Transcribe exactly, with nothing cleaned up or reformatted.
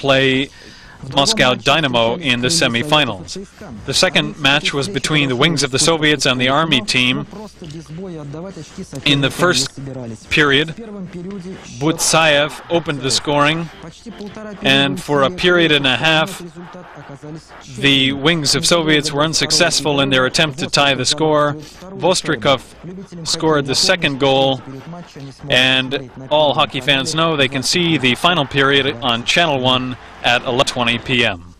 play Moscow Dynamo in the semifinals. The second match was between the Wings of the Soviets and the Army team. In the first period, Buc'ev opened the scoring, and for a period and a half, the Wings of Soviets were unsuccessful in their attempt to tie the score. Вострikov scored the second goal, and all hockey fans know they can see the final period on Channel one at eleven twenty p m